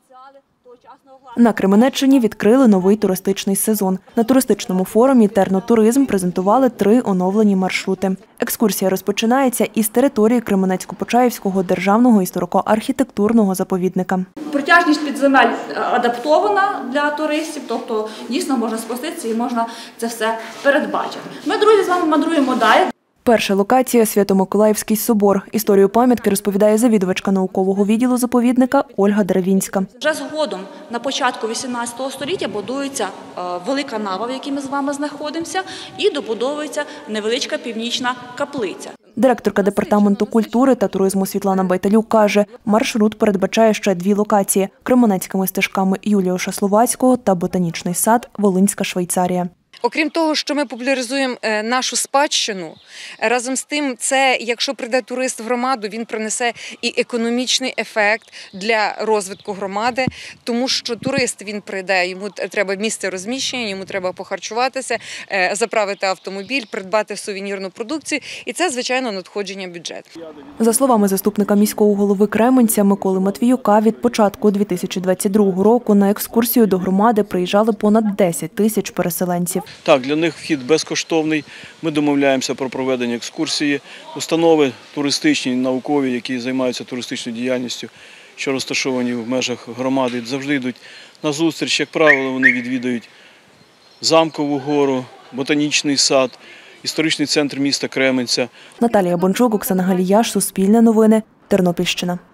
На Кременеччині відкрили новий туристичний сезон. На туристичному форумі «Тернотуризм» презентували 3 оновлені маршрути. Екскурсія розпочинається із території Кременецько-Почаївського державного історико-архітектурного заповідника. Протяжність підземель адаптована для туристів, тобто дійсно можна спуститися і можна це все передбачити. Ми, друзі, з вами мандруємо далі. Перша локація – Свято-Миколаївський собор. Історію пам'ятки розповідає завідувачка наукового відділу заповідника Ольга Деревінська. Вже згодом, на початку 18 століття, будується велика нава, в якій ми з вами знаходимося, і добудовується невеличка північна каплиця. Директорка департаменту культури та туризму Світлана Байталюк каже, маршрут передбачає ще 2 локації – Кременецькими стежками Юліуша Словацького та ботанічний сад «Волинська Швейцарія». Окрім того, що ми популяризуємо нашу спадщину, разом з тим, це, якщо прийде турист в громаду, він принесе і економічний ефект для розвитку громади, тому що турист, він прийде, йому треба місце розміщення, йому треба похарчуватися, заправити автомобіль, придбати сувенірну продукцію, і це, звичайно, надходження бюджету. За словами заступника міського голови Кременця Миколи Матвіюка, від початку 2022 року на екскурсію до громади приїжджали понад 10 тисяч переселенців. Так, для них вхід безкоштовний. Ми домовляємося про проведення екскурсії. Установи туристичні, наукові, які займаються туристичною діяльністю, що розташовані в межах громади, завжди йдуть на зустріч. Як правило, вони відвідують Замкову гору, ботанічний сад, історичний центр міста Кременця. Наталія Бончук, Оксана Галіяш, Суспільне новини, Тернопільщина.